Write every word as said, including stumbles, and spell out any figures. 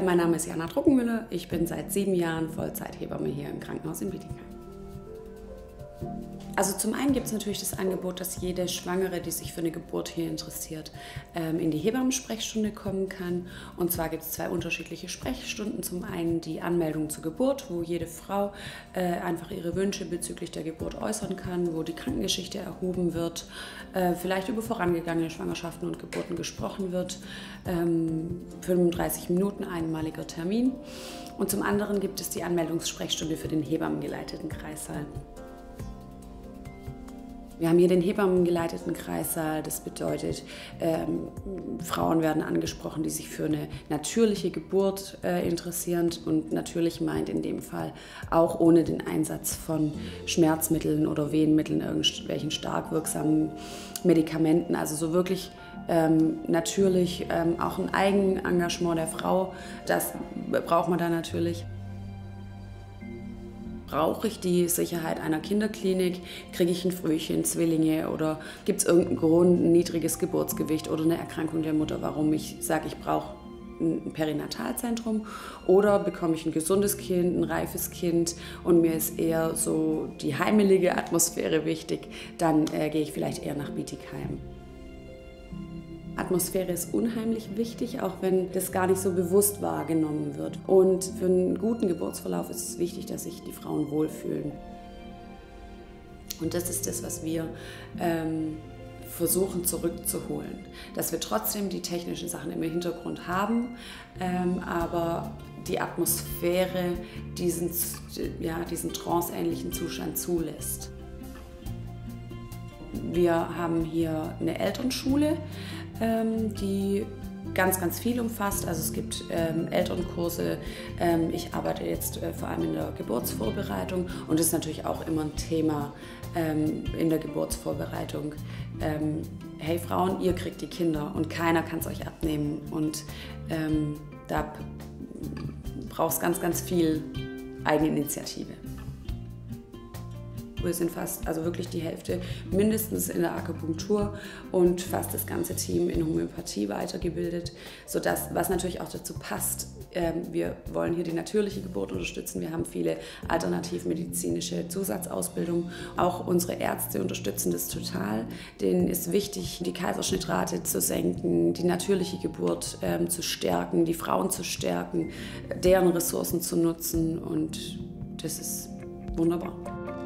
mein Name ist Jana Druckenmüller. Ich bin seit sieben Jahren Vollzeithebamme hier im Krankenhaus in Bietigheim. Also zum einen gibt es natürlich das Angebot, dass jede Schwangere, die sich für eine Geburt hier interessiert, in die Hebammensprechstunde kommen kann. Und zwar gibt es zwei unterschiedliche Sprechstunden. Zum einen die Anmeldung zur Geburt, wo jede Frau einfach ihre Wünsche bezüglich der Geburt äußern kann, wo die Krankengeschichte erhoben wird, vielleicht über vorangegangene Schwangerschaften und Geburten gesprochen wird. fünfunddreißig Minuten, einmaliger Termin. Und zum anderen gibt es die Anmeldungssprechstunde für den hebammengeleiteten Kreissaal. Wir haben hier den hebammengeleiteten Kreissaal. Das bedeutet, ähm, Frauen werden angesprochen, die sich für eine natürliche Geburt äh, interessieren. Und natürlich meint in dem Fall auch ohne den Einsatz von Schmerzmitteln oder Wehenmitteln, irgendwelchen stark wirksamen Medikamenten. Also so wirklich ähm, natürlich ähm, auch ein Eigenengagement der Frau. Das braucht man da natürlich. Brauche ich die Sicherheit einer Kinderklinik? Kriege ich ein Frühchen, Zwillinge oder gibt es irgendeinen Grund, ein niedriges Geburtsgewicht oder eine Erkrankung der Mutter, warum ich sage, ich brauche ein Perinatalzentrum? Oder bekomme ich ein gesundes Kind, ein reifes Kind und mir ist eher so die heimelige Atmosphäre wichtig, dann äh, gehe ich vielleicht eher nach Bietigheim. Atmosphäre ist unheimlich wichtig, auch wenn das gar nicht so bewusst wahrgenommen wird. Und für einen guten Geburtsverlauf ist es wichtig, dass sich die Frauen wohlfühlen. Und das ist das, was wir ähm, versuchen zurückzuholen. Dass wir trotzdem die technischen Sachen im Hintergrund haben, ähm, aber die Atmosphäre diesen, ja, diesen tranceähnlichen Zustand zulässt. Wir haben hier eine Elternschule, ähm, die ganz, ganz viel umfasst. Also es gibt ähm, Elternkurse. Ähm, ich arbeite jetzt äh, vor allem in der Geburtsvorbereitung und das ist natürlich auch immer ein Thema ähm, in der Geburtsvorbereitung. Ähm, hey Frauen, ihr kriegt die Kinder und keiner kann es euch abnehmen. Und ähm, da braucht es ganz, ganz viel Eigeninitiative. Wir sind fast, also wirklich die Hälfte mindestens in der Akupunktur und fast das ganze Team in Homöopathie weitergebildet, sodass, was natürlich auch dazu passt, äh, wir wollen hier die natürliche Geburt unterstützen. Wir haben viele alternativmedizinische Zusatzausbildungen. Auch unsere Ärzte unterstützen das total. Denen ist wichtig, die Kaiserschnittrate zu senken, die natürliche Geburt äh, zu stärken, die Frauen zu stärken, deren Ressourcen zu nutzen und das ist wunderbar.